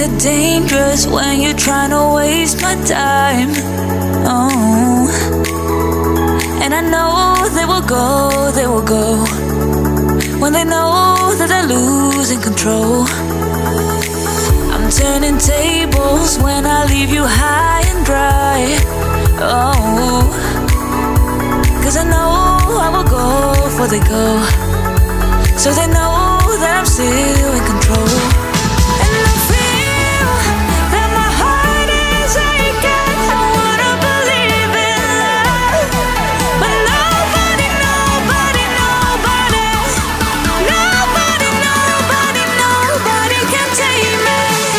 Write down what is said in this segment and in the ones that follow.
kinda dangerous when you're trying to waste my time. Oh, and I know they will go when they know that they're losing control. I'm turning tables when I leave you high and dry. Oh, 'cause I know I will go before they go, so they know that I'm still in control. And I feel that my heart is aching. I wanna believe in love, but nobody, nobody, nobody, nobody, nobody, nobody can take me.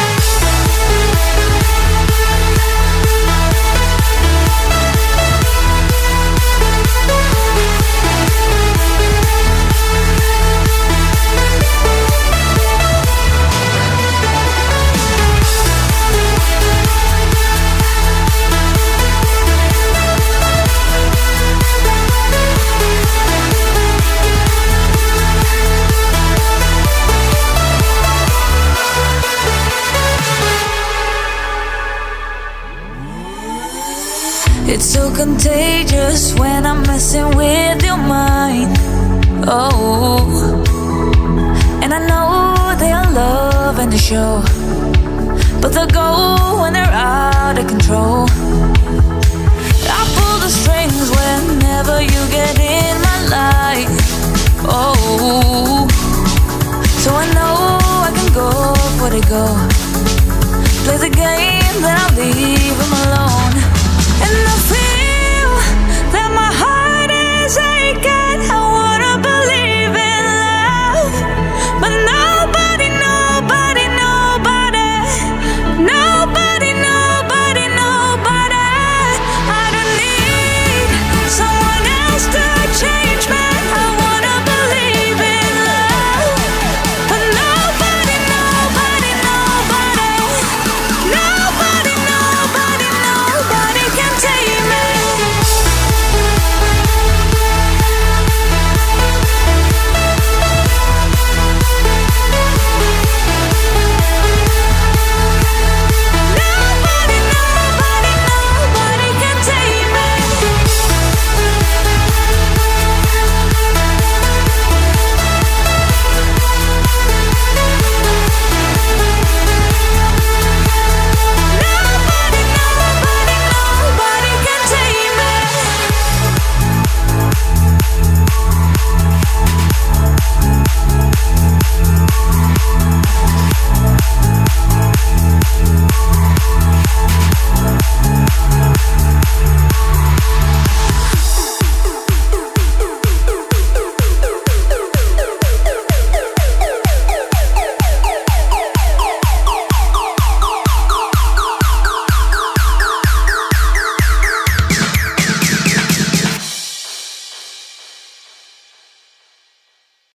It's so contagious when I'm messing with your mind. Oh, and I know they are loving the show, but they'll go when they're out of control. I pull the strings whenever you get in my life. Oh, so I know I can go before they go. Play the game, then I'll leave them alone.